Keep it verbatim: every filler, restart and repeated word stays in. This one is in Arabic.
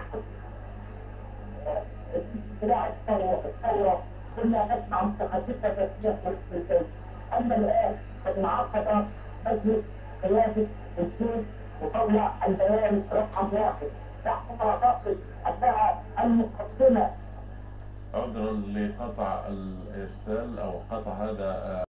يحدث اطلاع الثوره الثوره كنا نسمع متحدثه تسميه فلسطين. اما الان قد انعقد مجلس قياده الجيش وطلع البيان رقم واحد. نحن نعتقد انها المقدمه. عذرا لقطع الإرسال أو قطع هذا